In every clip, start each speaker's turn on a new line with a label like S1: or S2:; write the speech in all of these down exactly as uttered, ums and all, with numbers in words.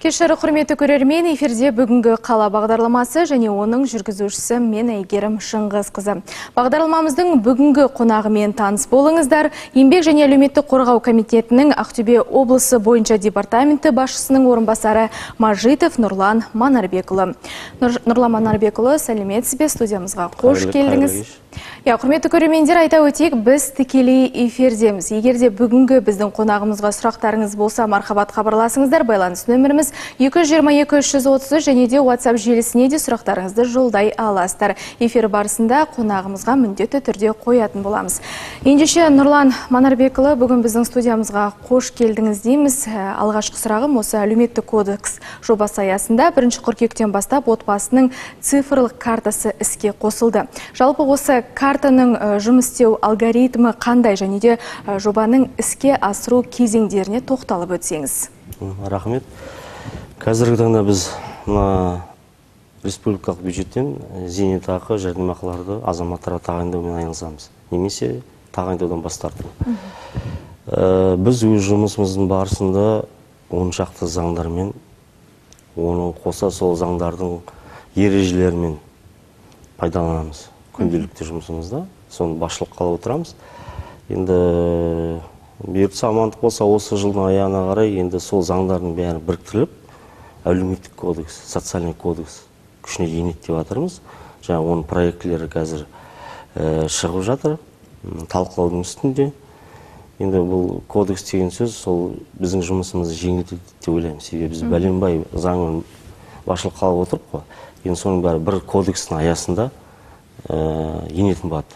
S1: Кешірі құрметті көрермен, эфирде бүгінгі қала бағдарламасы және оның жүргізушісі мен Әйгерім Шыңғысқызы. Бағдарламамыздың бүгінгі қонағымен таныс болыңыздар. Еңбек және әлеуметтік қорғау комитетінің Ақтөбе облысы бойынша департаменті басшысының орынбасары Мажитов Нұрлан Манарбекұлы. Нұрлан Манарбекұлы, сәлеметсіз бе, студиямызға қош келдіңіз. Я, құрметті көрермендер, айта өтейік, біз тікелей эфирдеміз. Егер де бүгінгі біздің қонағымызға сұрақтарыңыз болса, мархабат хабарласыңыздар. Байланыс нөміріміз екі жүз жиырма екі үш жүз отыз және де WhatsApp желісіне де сұрақтарыңызды жолдай аласыздар. Эфир барысында қонағымызға міндетті түрде қоятын боламыз. Ендеше Нұрлан Манарбекұлы, бүгін біздің студиямызға қош келдіңіз дейміз. Алғашқы сұрағым осы әлеуметтік кодекс жобасы аясында бірінші қыркүйектен бастап отбасының цифрлық картасы іске қосылды. Жалпы осы картаның жұмыс істеу алгоритмі қандай және де жобаның іске асыру кезеңдеріне тоқталып өтсеңіз.
S2: Рахмет. Қазіргі таңда біз республикалық бюджеттен зейнетақы жәрдемақыларды азаматтарға тағайындаумен айналысамыз, немесе тағайындаудан бас тарту. Біз өз жұмысымыздың барысында он шақты заңдармен, оны қоса сол заңдардың ережелерімен пайдаланамыз күнделікті жұмысымызда. Соны басшылыққа алып отырамыз. Енді бұйыртса амандық болса, осы жылдың аяғына қарай енді сол заңдардың бәрі біріктіріліп, әлеуметтік кодекс, социальный кодекс күшіне енеді деп жатырмыз. Жаңа оның проектілері қазір шығып жатыр, талқылаудың үстінде. Енді бұл кодекс деген сөз сол біздің жұмысымызды жеңілдетеді деп ойлаймыз. Себебі біз бәленбай заңын басшылыққа алып отырып қой. Енді соның бәрі бір кодекстің аясында енетін болады.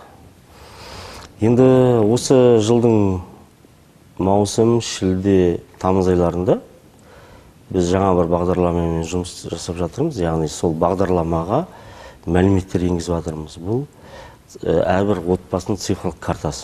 S2: Енді осы жылдың маусым, шілде, тамыз айларында біз жаңа бір бағдарламамен жұмыс жасап жатырмыз. Яғни сол бағдарламаға мәліметтер енгізіп жатырмыз. Бұл әрбір отбасының цифрлық картасы.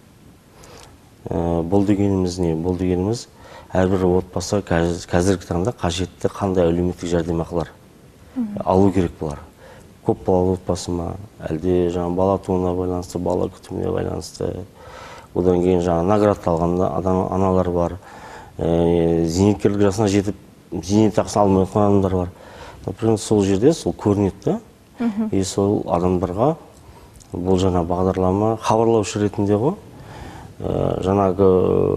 S2: Бұл дегеніміз не? Бұл дегеніміз әрбір отбасы қазіргі таңда қажетті қандай әлеуметтік жәрдемақылар алу керек болар. Көп балалы отбасы ма, әлде жаңа бала туына байланысты, бала күтіміне байланысты, одан кейін жаңа наград алған аналар бар, зейнеткерлік жасына жетіп, зейнетақысын алмай отқан адамдар бар. Например, сол жерде сол көрінеді, и сол адамдарға бұл жаңа бағдарлама хабарлаушы ретінде ғой, жаңағы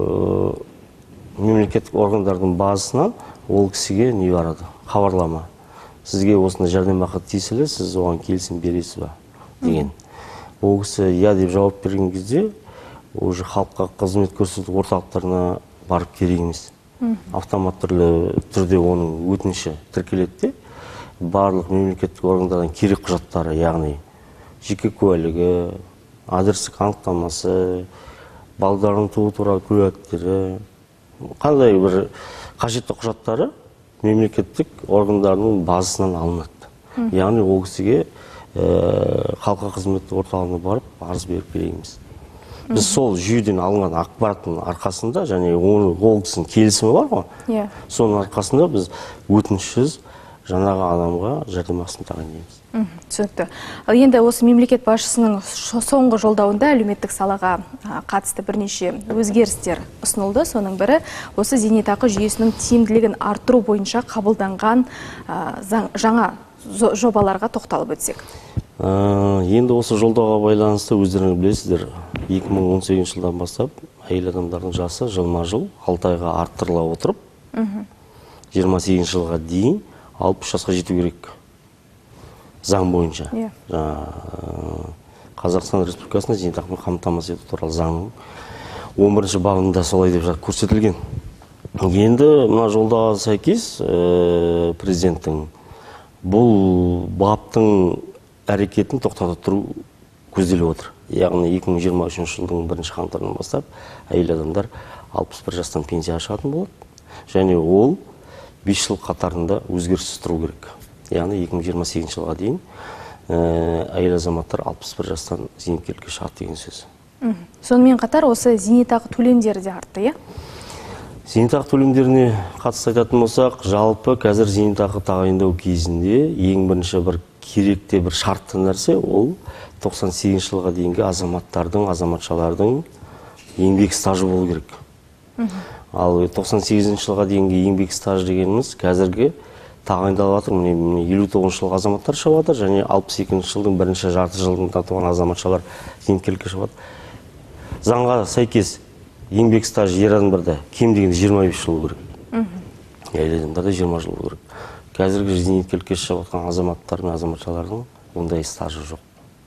S2: мемлекеттік органдардың базасынан ол кісіге не барады, хабарлама. Сізге осында жәрдемақы тиесілі, сіз оған келісім бересіз ба деген. Ол кісі я деп жауап берген кезде, уже халыққа қызмет көрсету орталықтарына барып керек емес. Автомат түрде оның өтініші тіркеледі, барлық мемлекеттік органдардан керек құжаттары, яғни жеке куәлігі, адрестік анықтамасы, балдардың туу туралы куәліктері, қандай бір қажетті құжаттары мемлекеттік органдардың базасынан алынады. Яғни ол кісіге халыққа қызмет орталығына барып арыз беріп береміз. Біз сол жүйеден алынған ақпараттың арқасында, және ол кісінің келісімі бар ғой, соның арқасында біз өтінішсіз жаңағы адамға жәрдемақысын тағайындаймыз.
S1: Түсінікті. Енді осы мемлекет басшысының соңғы жолдауында әлеуметтік салаға қатысты бірнеше өзгерістер ұсынылды. Соның бірі осы зейнетақы жүйесінің тиімділігін арттыру бойынша қабылданған жаңа жобаларға тоқталып өтсек.
S2: Енді осы жолдауға байланысты өздеріңіз білесіздер, екі мың он сегізінші жылдан бастап әйел адамдардың жасы жылма-жыл алты айға арттырыла отырып, жиырма сегізінші жылға дейін алпыс жасқа жету керек. Заң бойынша. Қазақстан Республикасында зейнетақымен қамтамасыз ету туралы заңның он бірінші бабында солай деп көрсетілген. Енді мына жолдауға сәйкес президенттің бұл баптың әрекетін тоқтата тұру көзделіп отыр. Яғни екі мың жиырма үшінші жылдың бірінші қаңтарынан бастап әйел адамдар алпыс бір жастан пенсияға шығатын болады. Және ол бес жыл қатарында өзгеріссіз тұру керек. Яғни екі мың жиырма сегізінші жылға дейін әйел азаматтар алпыс бір жастан зейнеткерлікке шығады деген сөз.
S1: Сонымен қатар осы зейнетақы төлемдері де артты, иә?
S2: Зейнетақы төлемдеріне қатысты айтатын болсақ, жалпы қазір зейнетақы тағайындау кезінде ең бірінші бір керекте бір шартты нәрсе ол тоқсан сегізінші жылға дейінгі азаматтардың, азаматшалардың еңбек стажы болу керек. Ал тоқсан сегізінші жылға дейінгі еңбек стажы дегеніміз қазіргі тағайындалып жатыр. Міне елу тоғызыншы жылғы азаматтар шығып жатыр, және алпыс екінші жылдың бірінші жарты жылында туған азаматшалар зейнеткерлікке шығып жатыр. Заңға сәйкес еңбек стажы ер адамдарда кем дегенде жиырма бес жыл керек. Әйел адамдарда жиырма жыл керек. Қазіргі зейнеткерлікке шығып жатқан азаматтардың, азаматшалардың ондай стажы жоқ.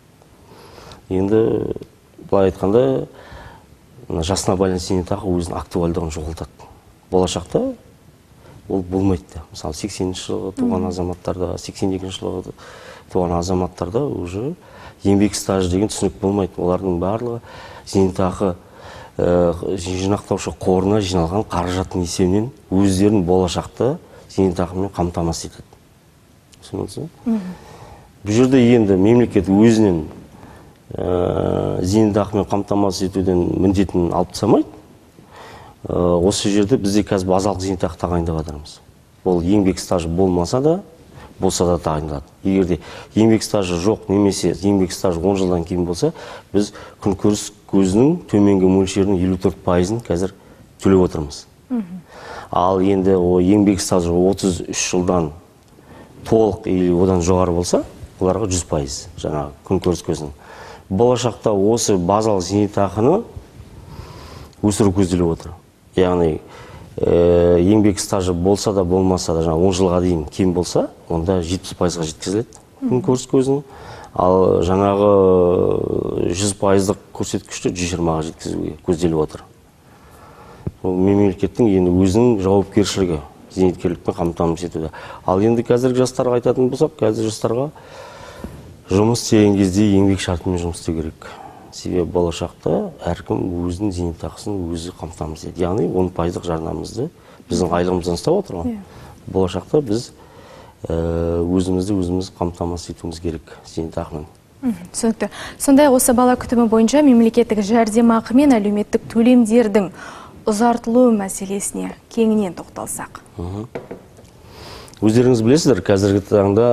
S2: Енді былай айтқанда, жасына байланысты зейнетақы өзінің актуальдығын жоғалтады. Болашақта ол болмайды. Мысалы сексенінші жылғы туған азаматтарда, сексен екінші жылғы туған азаматтарда уже еңбек стажы деген түсінік болмайды. Олардың барлығы зейнетақы жинақтаушы қорына жиналған қаражаттың есебінен өздерін болашақта зейнетақымен қамтамасыз етеді. Түсінесіз бе? Бұл жерде енді мемлекет өзінен зейнетақымен қамтамасыз етуден міндетін алып тастамайды. Осы жерде бізде қазір базалық зейнетақы тағайындап жатырмыз. Ол еңбек стажы болмаса да, болса да тағайындалады. Егер де еңбек стажы жоқ, немесе еңбек стажы он жылдан кейін болса, біз күнкөріс көзінің төменгі мөлшерінің елу төрт пайызын қазір төлеп отырмыз. Ал енді еңбек стажы отыз үш жылдан толық или одан жоғары болса, оларға жүз пайыз жаңағы күнкөріс көзінің. Болашақта осы базалық зейнетақыны өсіру көзделіп отыр. Яғни еңбек стажы болса да болмаса да он жылға дейін кем болса, онда жетпіс пайызға жеткізіледі күнкөріс көзінің. Ал жаңағы жүз пайыздық көрсеткішті жүз жиырмаға жеткізуге көзделіп отыр. Мемлекеттің енді өзінің жауапкершілігі зейнеткерлікпен қамтамасыз етуде. Ал енді қазіргі жастарға айтатын болсақ, қазір жастарға жұмыс істеген кезде еңбек шартымен жұмыс істеу керек. Себебі болашақта әркім өзінің зейнетақысын өзі қамтамасыз етеді. Яғни он пайыздық жарнамызды біздің айлығымыздан ұстап отыр ғой. Болашақта біз өзімізді өзіміз қамтамасыз етуіміз керек зейнетақымен.
S1: Түсінікті. Сондай осы бала күтімі бойынша мемлекеттік жәрдемақы мен әлеуметтік төлемдердің ұзартылуы мәселесіне кеңінен тоқталсақ.
S2: Өздеріңіз білесіздер, қазіргі таңда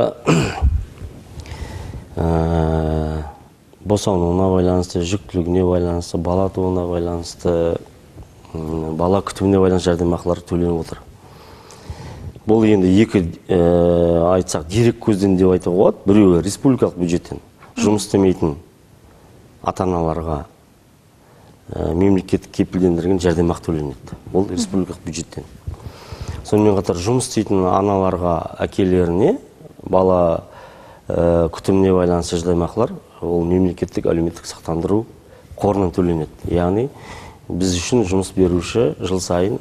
S2: босануына байланысты, жүктілігіне байланысты, бала тууына байланысты, бала күтіміне байланысты жәрдемақылар төленіп отыр. Бұл енді екі айтсақ дерек көзден деп айтуға болады. Біреуі республикалық бюджеттен жұмыс істемейтін ата-аналарға мемлекеттік кепілдендірілген жәрдемақы төленеді. Бұл республикалық бюджеттен. Сонымен қатар жұмыс істейтін аналарға, әкелеріне бала күтіміне байланысты жәрдемақылар ол мемлекеттік әлеуметтік сақтандыру қорынан төленеді. Яғни біз үшін жұмыс беруші жыл сайын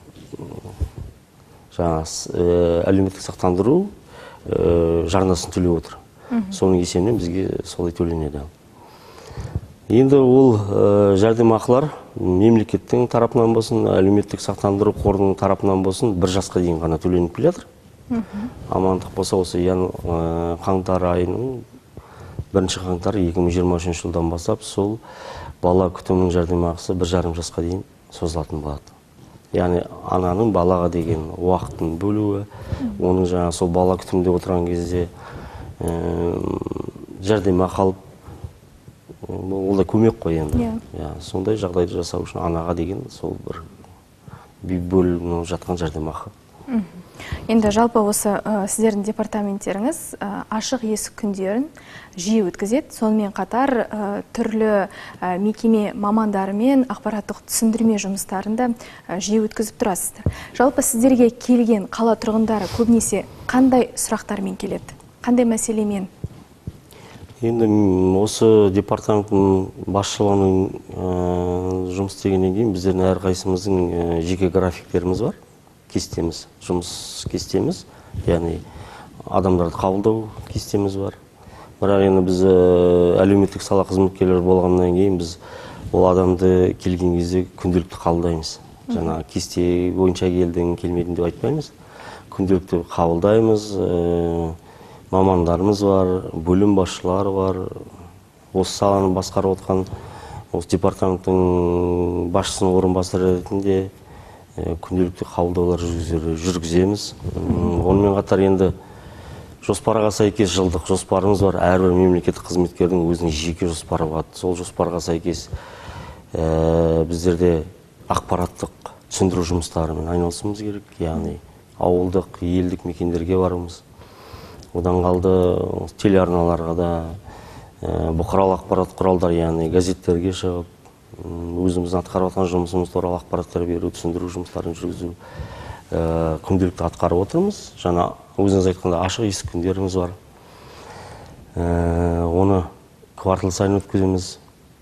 S2: әлеуметтік сақтандыру жарнасын төлеп отыр. Соның есебінен бізге солай төленеді. Енді ол жәрдемақылар мемлекеттің тарапынан болсын, әлеуметтік сақтандыру қорының тарапынан болсын, бір жасқа дейін ғана төленіп келе жатыр. Амандық болса, осы қаңтар айының бірінші қаңтар екі мың жиырма үшінші жылдан бастап сол бала күтімінің жәрдемақысы бір жарым жасқа дейін созылатын болады. Яғни ананың балаға деген уақытын бөлуі, оның жаңа сол бала күтімінде отырған кезде жәрдемақы алып, ол да көмек қой енді. Сондай жағдайды жасау үшін анаға деген сол бір бөлініп жатқан жәрдемақы.
S1: Енді жалпы осы сіздердің департаменттеріңіз ашық есік күндерін жиі өткізеді. Сонымен қатар түрлі мекеме мамандарымен ақпараттық түсіндірме жұмыстарында жиі өткізіп тұрасыздар. Жалпы сіздерге келген қала тұрғындары көбінесе қандай сұрақтармен келеді? Қандай мәселемен?
S2: Енді осы департаменттің басшылығының жұмыс істегеннен кейін біздердің әрқайсымыздың жеке графиктеріміз бар. Кестеміз, жұмыс кестеміз, яғни адамдарды қабылдау кестеміз бар. Бірақ енді біз әлеуметтік сала қызметкерлері болғаннан кейін біз ол адамды келген кезде күнделікті қабылдаймыз. Жаңа кесте бойынша келдің, келмедің деп айтпаймыз. Күнделікті қабылдаймыз, мамандарымыз бар, бөлім басшылары бар. Осы саланы басқарып отқан осы департаменттің басшысының орынбасары ретінде күнделікті қабылдаулар жүргіземіз. Онымен қатар енді жоспарға сәйкес жылдық жоспарымыз бар. Әрбір мемлекеттік қызметкердің өзінің жеке жоспары бар. Сол жоспарға сәйкес біздерде ақпараттық түсіндіру жұмыстарымен айналысуымыз керек. Яғни ауылдық, елдік мекендерге баруымыз. Одан қалды телеарналарға да, бұқаралық ақпарат құралдар, яғни газеттерге шығып, өзіміздің атқарып жатқан жұмысымыз туралы ақпараттар беру, түсіндіру жұмыстарын жүргізу, күнделікті атқарып отырмыз. Жаңа өзіңіз айтқанда ашық есік күндеріміз бар. Оны квартал сайын өткіземіз.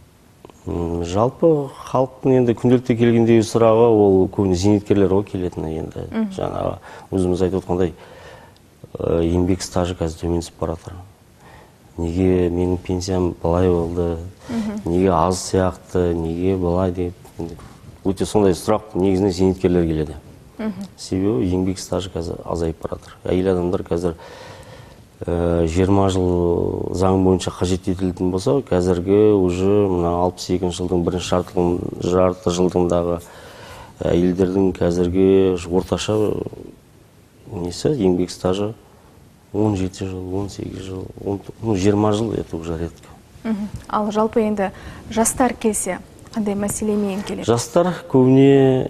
S2: Жалпы халықтың енді күнделікті келгендегі сұрағы ол көбіне зейнеткерлер ғой келетіні енді. Жаңағы өзіміз айтып отқандай еңбек стажы қазір төмендесіп бара жатыр. Неге менің пенсиям былай болды, неге аз сияқты, неге былай деп. Өте сондай сұрақ негізінен зейнеткерлер келеді. Себебі еңбек стажы қазір азайып бара жатыр. Әйел адамдар қазір жиырма жыл заң бойынша қажет етілетін болса, қазіргі уже мына алпыс екінші жылдың бірінші жарты жылдыңдағы әйелдердің қазіргі орташа несі еңбек стажы он жеті жыл, он сегіз жыл, жиырма жыл, это уже редко.
S1: Ал жалпы енді жастар келсе, қандай мәселемен келеді?
S2: Жастар көбіне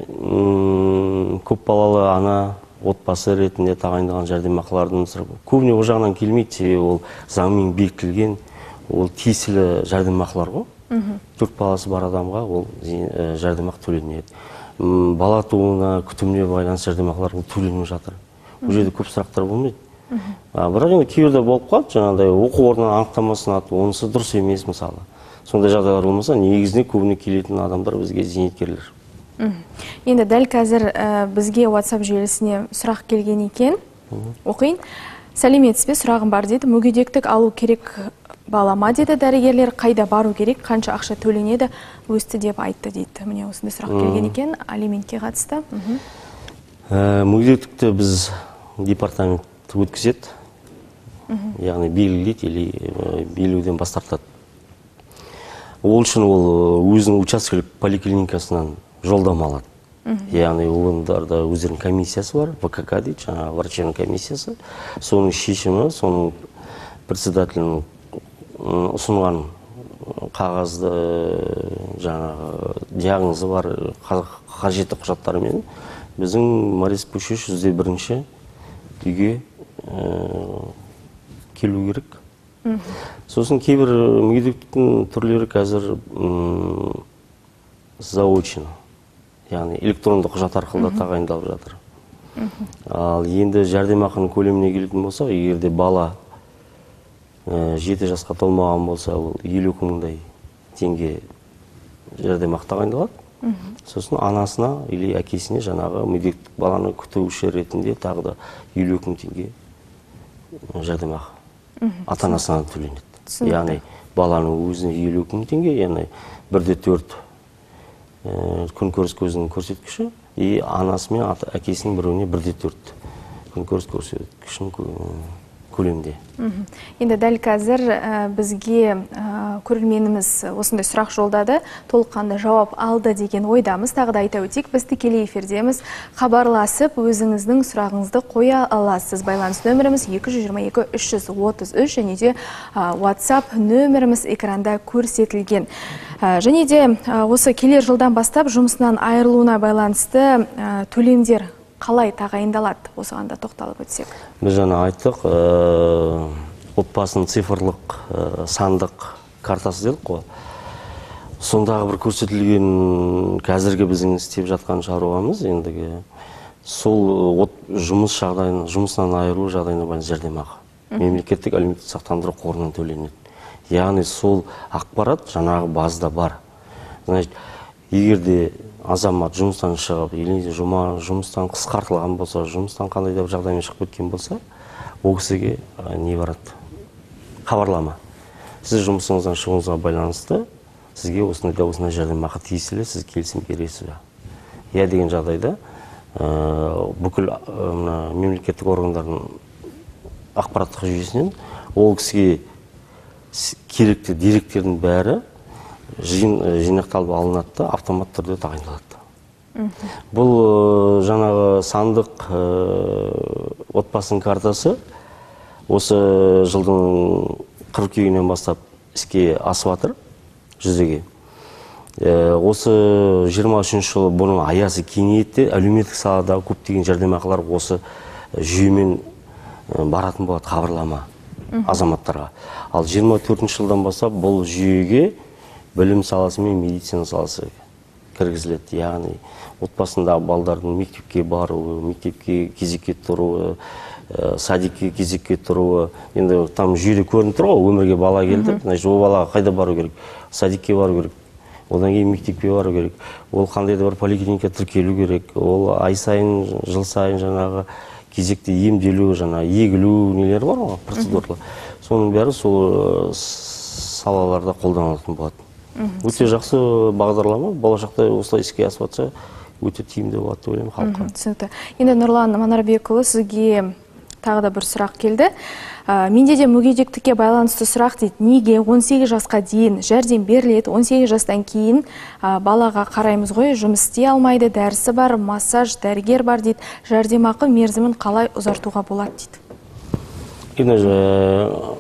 S2: көп балалы ана, отбасы ретінде тағайындалған жәрдемақылардың сұрап, көбіне ол жағынан келмейді, себебі ол заңмен бекітілген, ол тиесілі жәрдемақылар ғой. Төрт баласы бар адамға ол жәрдемақы төленеді. Бала тууына, күтіміне байланысты жәрдемақылар ол төленіп жатыр. Бұл жерде көп сұрақтар болмайды. Бірақ енді кейбірде болып қалады, жаңағыдай оқу орнынан анықтамасын ату, онысы дұрыс емес мысалы. Сондай жағдайлар болмаса, негізіне көбіне келетін адамдар бізге зейнеткерлер.
S1: Енді дәл қазір бізге WhatsApp желісіне сұрақ келген екен, оқиын. Сәлеметсіз бе, сұрағым бар дейді. Мүгедектік алу керек балама деді, дәрігерлер қайда бару керек, қанша ақша төленеді, өсті деп айтты дейді. Міне осындай сұрақ келген екен, алиментке қатысты.
S2: Мүгедектікті біз департамент өткізеді, яғни белгілейді или белгілеуден бас тартады. Ол үшін ол өзінің учаскелік поликлиникасынан жолдама алады. Яғни оларда өздерінің комиссиясы бар, вэ ка ка дейді, жаңағы врачебный комиссиясы. Соның шешімі, соның председателінің ұсынған қағазды, жаңағы диагнозы бар, қажетті құжаттарымен біздің Марис Пушиш жүз бірінші үйге келу керек. Сосын кейбір мүгедектіктің түрлері қазір заочно, яғни электронды құжат арқылы тағайындалып жатыр. Ал енді жәрдемақының көлеміне келетін болса, егерде бала жеті жасқа толмаған болса, ол елу мыңдай теңге жәрдемақы тағайындалады. Сосын анасына или әкесіне жаңағы мүгедектік баланы күтуші ретінде тағы да елу мың теңге жәрдемақы ата-анасынан төленеді. Яғни баланың өзіне елу мың теңге, яғни бірде төрт күнкөріс көзінің көрсеткіші, и анасы мен әкесінің біреуіне бірде төрт күнкөріс көрсеткішінің көлемде.
S1: Енді дәл қазір бізге көрерменіміз осындай сұрақ жолдады, толыққанды жауап алды деген ойдамыз. Тағы да айта өтейік, біз тікелей эфирдеміз, хабарласып өзіңіздің сұрағыңызды қоя аласыз. Байланыс нөміріміз екі жүз жиырма екі үш жүз отыз үш, және де WhatsApp нөміріміз экранда көрсетілген. Және де осы келер жылдан бастап жұмысынан айырылуына байланысты төлемдер қалай тағайындалады, осыған да тоқталып өтсек?
S2: Біз жаңа айттық, отбасының цифрлық сандық картасы дедік қой. Сондағы бір көрсетілген қазіргі біздің істеп жатқан шаруамыз ендігі сол жұмыс жағдайын, жұмысынан айырылу жағдайына байланысты жәрдемақы. Мемлекеттік әлеуметтік сақтандыру қорынан төленеді. Яғни сол ақпарат жаңағы базда бар. Значит, егерде азамат жұмыстан шығып, или жұмыстан қысқартылған болса, жұмыстан қандай да бір жағдаймен шығып кеткен болса, ол кісіге не барады? Хабарлама. Сіз жұмысыңыздан шығуыңызға байланысты, сізге осындай да осындай жәрдемақы тиесілі, сіз келісім бересіз бе? Я деген жағдайда бүкіл мемлекеттік органдардың ақпараттық жүйесінен ол кісіге керекті деректердің бәрі жинақталып алынады да, автомат түрде тағайындалады. Бұл жаңағы сандық отбасының картасы осы жылдың қыркүйегінен бастап іске асып жатыр, жүзеге. Осы жиырма үшінші жылы бұның аясы кеңейді, әлеуметтік саладағы көптеген жәрдемақылар осы жүйемен баратын болады, хабарлама азаматтарға. Ал жиырма төртінші жылдан бастап бұл жүйеге білім саласы мен медицина саласы кіргізіледі. Яғни отбасындағы балдардың мектепке баруы, мектепке кезекке тұруы, садикке кезекке тұруы. Енді там жүйеде көрініп тұр ғой, өмірге бала келді, значит, ол балаға қайда бару керек? Садикке бару керек. Одан кейін мектепке бару керек. Ол қандай да бір поликлиникаға тіркелу керек. Ол ай сайын, жыл сайын жаңағы кезекте емделу, жаңа егілу нелер бар ғой, процедуралар. Соның бәрі сол салаларда қолданылатын болады. Өте жақсы бағдарлама, болашақта осылай іске асып жатса, өте тиімді болады деп ойлаймын халыққа.
S1: Түсінікті. Енді Нұрлан Манарбекұлы, сізге тағы да бір сұрақ келді. Менде де мүгедектікке байланысты сұрақ дейді. Неге он сегіз жасқа дейін жәрдем беріледі, он сегіз жастан кейін балаға қараймыз ғой, жұмыс істей алмайды, дәрісі бар, массаж, дәрігер бар дейді. Жәрдемақы мерзімін қалай ұзартуға болады дейді.
S2: Енді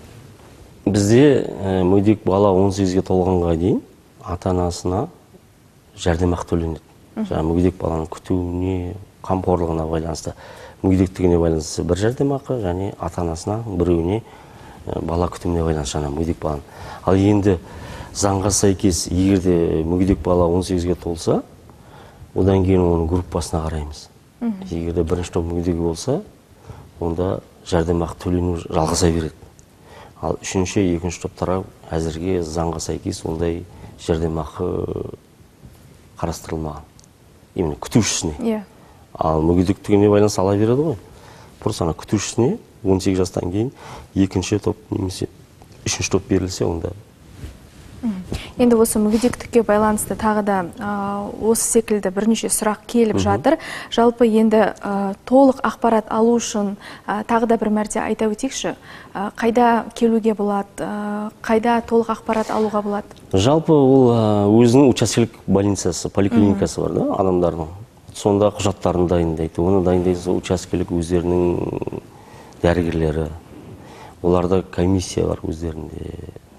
S2: бізде мүгедек бала он сегізге толғанға дейін ата-анасына жәрдемақы төленеді. Жаңа мүгедек баланың күтуіне, қамқорлығына байланысты, мүгедектігіне байланысты бір жәрдемақы, және ата-анасына біреуіне бала күтіміне байланысты жаңа мүгедек баланың. Ал енді заңға сәйкес, егерде мүгедек бала он сегізге толса, одан кейін оның группасына қараймыз. Егерде бірінші топ мүгедегі болса, онда жәрдемақы төлену жалғаса береді. Ал үшінші, екінші топтарға әзірге заңға сәйкес ондай жәрдемақы қарастырылмаған. Именно күтушісіне. Ал мүгедектігіне байланысты ала береді ғой. Просто ана күтушісіне он сегіз жастан кейін екінші топ немесе үшінші топ берілсе, онда.
S1: Енді осы мүгедектікке байланысты тағы да осы секілді бірнеше сұрақ келіп жатыр. Жалпы енді толық ақпарат алу үшін тағы да бір мәрте айта өтейікші. Қайда келуге болады, қайда толық ақпарат алуға болады?
S2: Жалпы ол өзінің учаскелік больницасы, поликлиникасы бар да, адамдардың. Сонда құжаттарын дайындайды. Оны дайындайды сол учаскелік өздерінің дәрігерлері. Оларда комиссия бар өздерінде.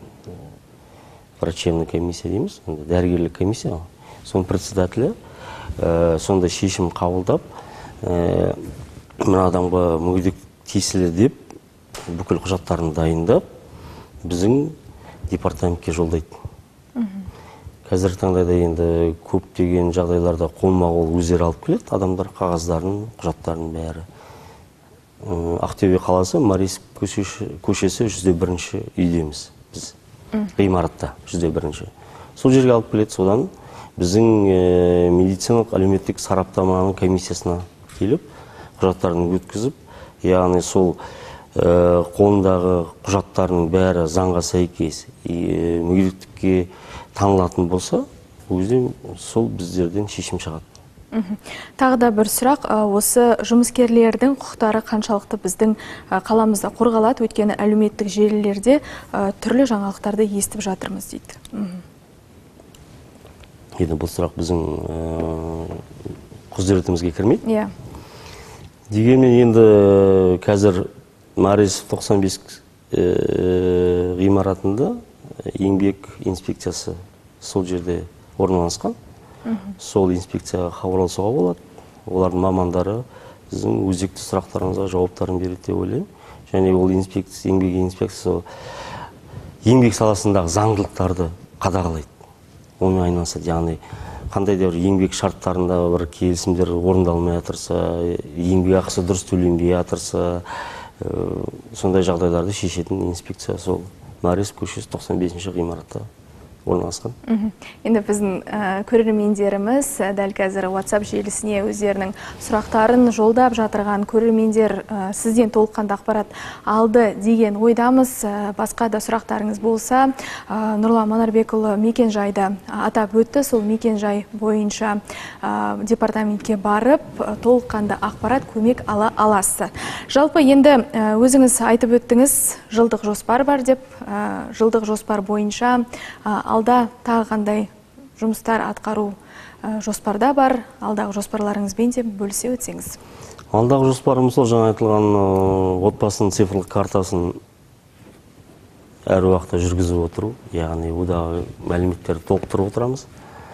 S2: Врачебный комиссия дейміз, дәрігерлік комиссия. Соның председателі сонда шешім қабылдап, мына адамға мүгедек тиесілі деп бүкіл құжаттарын дайындап, біздің департаментке жолдайды. Қазіргі таңдайда енді көптеген жағдайларда қолма-қол өздері алып келеді, адамдар қағаздарын, құжаттарын бәрі. Ақтөбе қаласы, Марисов көшесі жүз бірінші үйдеміз біз. Ғимаратта жүз бірінші. Сол жерге алып келеді, содан біздің медициналық әлеуметтік сараптаманың комиссиясына келіп, құжаттарын өткізіп, яғни сол қолындағы құжаттарының бәрі заңға сәйкес мүгедектікке танылатын болса, өзі сол біздерден шешім шығады.
S1: Тағы да бір сұрақ, осы жұмыскерлердің құқықтары қаншалықты біздің қаламызда қорғалады, өйткені әлеуметтік желілерде түрлі жаңалықтарды естіп жатырмыз дейді.
S2: Енді бұл сұрақ біздің құзыретімізге кірмейді.
S1: Иә.
S2: Дегенмен енді қазір Марисов тоқсан бес ғимаратында еңбек инспекциясы сол жерде орналасқан. Сол инспекцияға хабарласуға болады. Олардың мамандары біздің өзекті сұрақтарымызға жауаптарын береді деп ойлаймын. Және ол инспекция, еңбек инспекциясы еңбек саласындағы заңдылықтарды қадағалайды. Онымен айналысады. Яғни қандай да бір еңбек шарттарында бір келісімдер орындалмай жатырса, еңбек ақысы дұрыс төленбей жатырса, сондай жағдайларды шешетін инспекция сол Марисов көшесі тоқсан бесінші ғимаратта орналасқан.
S1: Енді біздің көрермендеріміз дәл қазір WhatsApp желісіне өздерінің сұрақтарын жолдап жатырған көрермендер сізден толыққанды ақпарат алды деген ойдамыз. Басқа да сұрақтарыңыз болса, Нұрлан Манарбекұлы мекен-жайды атап өтті. Сол мекен-жай бойынша департаментке барып, толыққанды ақпарат көмек ала аласыз. Жалпы енді өзіңіз айтып өттіңіз, жылдық жоспар бар деп, жылдық жоспар бойынша алда тағы қандай жұмыстар атқару жоспарда бар, алдағы жоспарларыңызбен де бөлісе өтсеңіз.
S2: Алдағы жоспарымыз сол жаңа айтылған отбасының цифрлық картасын әр уақытта жүргізіп отыру, яғни одағы мәліметтерді толықтырып отырамыз.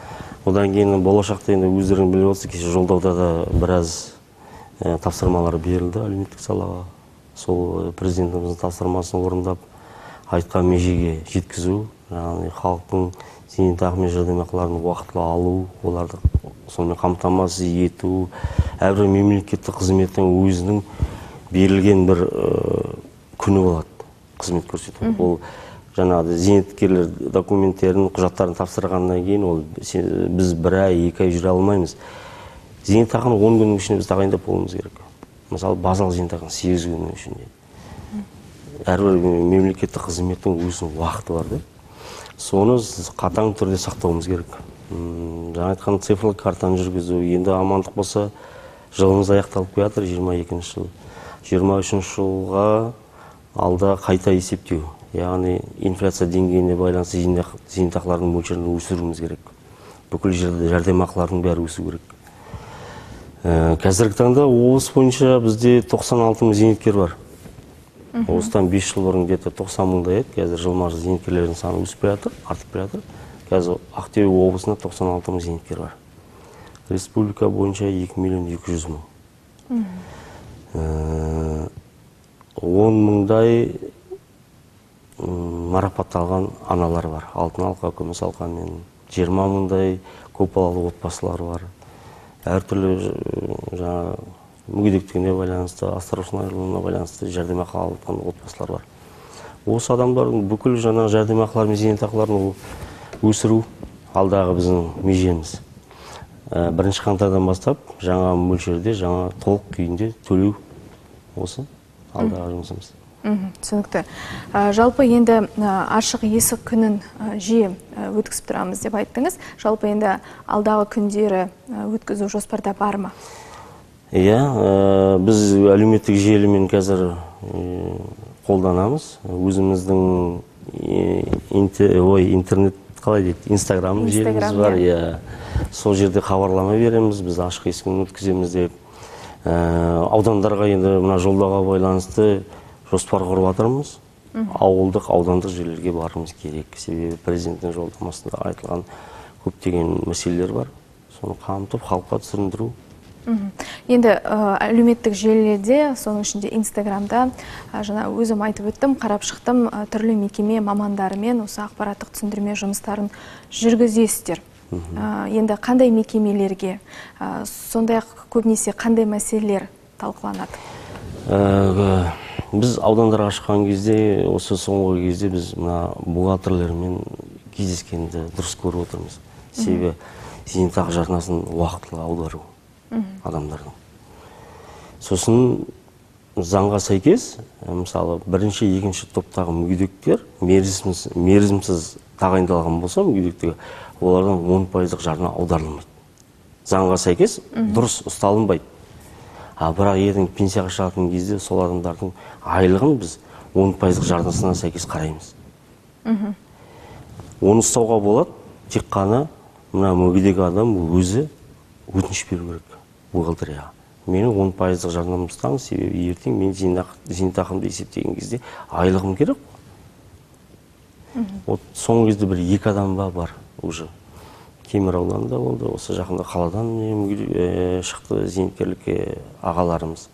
S2: Одан кейін болашақта енді өздерің біліп отырсыз, кеше жолдауда да біраз тапсырмалар берілді әлеуметтік салаға. Сол президентіміздің тапсырмасын орындап, айтқан межеге жеткізу, яғни халықтың зейнетақы мен жәрдемақыларын уақытылы алу, оларды сонымен қамтамасыз ету, әрбір мемлекеттік қызметтің өзінің берілген бір күні болады қызмет көрсету. Ол жаңағы зейнеткерлер документтерін, құжаттарын тапсырғаннан кейін ол біз бір ай, екі ай жүре алмаймыз. Зейнетақыны он күннің ішінде біз тағайындап болуымыз керек. Мысалы, базалық зейнетақыны сегіз күннің ішінде. Әрбір мемлекеттік қызметтің өзінің уақыты бар да. Соны қатаң түрде сақтауымыз керек. Жаңа айтқан цифрлық картаны жүргізу, енді амандық болса, жылымыз аяқталып келатыр, жиырма екінші жыл. жиырма үшінші жылға алда қайта есептеу, яғни инфляция деңгейіне байланысты зейнетақылардың мөлшерін өсіруіміз керек. Бүкіл жерде жәрдемақылардың бәрі өсу керек. Қазіргі таңда облыс бойынша бізде тоқсан алты мың зейнеткер бар. Осыдан бес жыл бұрын где-то тоқсан мыңдай еді. Қазір жылма жыл зейнеткерлердің саны өсіп келе жатыр, артып келе жатыр. Қазір Ақтөбе облысында тоқсан алты мың зейнеткер бар. Республика бойынша екі миллион екі жүз мың. он мыңдай марапатталған аналар бар. Алтын алқа, күміс алқамен. жиырма мыңдай көпбалалы отбасылар бар. Әртүрлі жаңа мүгедектігіне байланысты, асыраушысынан айырылуына байланысты жәрдемақы алған отбасылар бар. Осы адамдардың бүкіл жаңа жәрдемақылар мен зейнетақыларын өсіру алдағы біздің межеміз. Бірінші қаңтардан бастап жаңа мөлшерде, жаңа толық күйінде төлеу осы алдағы жұмысымыз.
S1: Түсінікті. Жалпы енді ашық есік күнін жиі өткізіп тұрамыз деп айттыңыз. Жалпы енді алдағы күндері өткізу жоспарда бар ма?
S2: Иә, біз әлеуметтік желімен қазір қолданамыз. Өзіміздің интернет, қалай дейді, инстаграм желіміз бар. Сол жерде хабарлама береміз, біз ашық есік күнін өткіземіз деп. Аудандарға енді мына жолдауға байланысты жоспар құрып жатырмыз. Ауылдық, аудандық жерлерге барымыз керек. Себебі президенттің жолдамасында айтылған көптеген мәселелер бар. Соны қамтып, халыққа түсіндіру.
S1: Енді әлеуметтік желілерде, соның ішінде инстаграмда, жаңа өзім айтып өттім, қарап шықтым, түрлі мекеме мамандарымен осы ақпараттық түсіндірме жұмыстарын жүргізесіздер. Енді қандай мекемелерге, сондай-ақ көбінесе қандай мәселелер талқыланады?
S2: Біз аудандарға шыққан кезде, осы соңғы кезде біз бухгалтерлермен кездескенді дұрыс көріп отырмыз. Себебі зейнетақы жарнасын уақытылы аудару адамдардың. Сосын заңға сәйкес, мысалы, бірінші, екінші топтағы мүгедектер мерзімсіз тағайындалған болса мүгедектігі, олардан он пайыздық жарна аударылмайды. Заңға сәйкес дұрыс ұсталынбайды. А бірақ ертең пенсияға шығатын кезде сол адамдардың айлығын біз он пайыздық жарнасына сәйкес қараймыз. Оны ұстауға болады, тек қана мына мүгедек адам өзі өтініш беру керек бухгалтерияға. Менің он пайыздық жарнамды ұстаңыз, себебі ертең мен зейнетақымды есептеген кезде айлығым керек. Соңғы кезде бір екі адам бар уже. Кемер ауданында болды, осы жақында қаладан шықты зейнеткерлік ағаларымыз.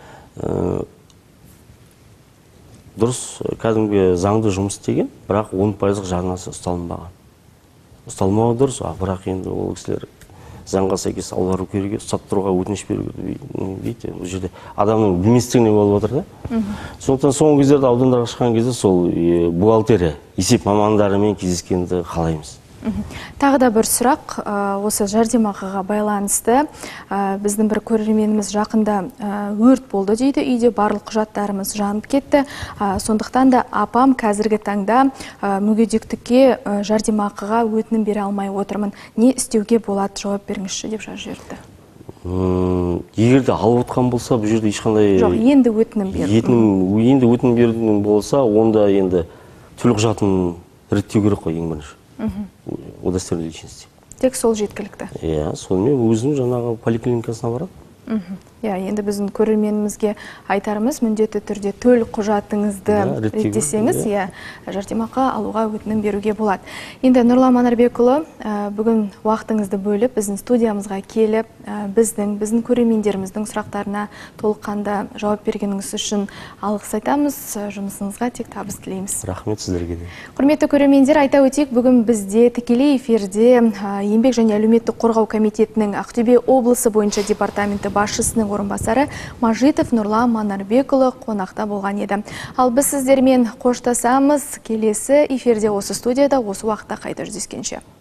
S2: Дұрыс, кәдімгі заңды жұмыс істеген, бірақ он пайыздық жарнасы ұсталынбаған. Ұсталмауы дұрыс, бірақ енді ол кісілер заңға сәйкес аудару керек, ұстап тұруға өтініш беру керек дейді. Бұл жерде адамның білместігіне болып отыр да. Сондықтан соңғы кездерде аудандарға шыққан кезде сол бухгалтерия, есеп мамандарымен кездескенді қалаймыз.
S1: Тағы да бір сұрақ, осы жәрдемақыға байланысты. Біздің бір көрерменіміз жақында өрт болды дейді, үйде барлық құжаттарымыз жанып кетті. Сондықтан да апам қазіргі таңда мүгедектікке жәрдемақыға өтінім бере алмай отырмын. Не істеуге болады, жауап беріңізші деп жазып жіберді.
S2: Егер де алып отқан болса, бұл жерде ешқандай...
S1: Жоқ, енді өтінім берді.
S2: Енді өтінім бердің болса, онда енді түрлі құжатын реттеу керек қой, ең бірінші. Удостоверение личности.
S1: Тек сол жеткілікті.
S2: Иә, сонымен өзінің жаңағы поликлиникасына барады.
S1: Я, енді біздің көрерменімізге айтарымыз, міндетті түрде төл құжатыңызды реттесеңіз, я, жәрдемақы алуға өтінім беруге болады. Енді Нұрлан Манарбекұлы, бүгін уақытыңызды бөліп, біздің студиямызға келіп, біздің, біздің көрермендеріміздің сұрақтарына толыққанды жауап бергеніңіз үшін алғыс айтамыз. Жұмысыңызға тек табыс тілейміз.
S2: Рахмет сіздерге де.
S1: Құрметті көрермендер, айта өтейік, бүгін бізде тікелей эфирде Еңбек және әлеуметтік қорғау комитетінің Ақтөбе облысы бойынша департаменті басшысының орынбасары Мажитов Нұрлан Манарбекұлы қонақта болған еді. Ал біз сіздермен қоштасамыз, келесі эфирде осы студияда осы уақытта қайта жүздескенше.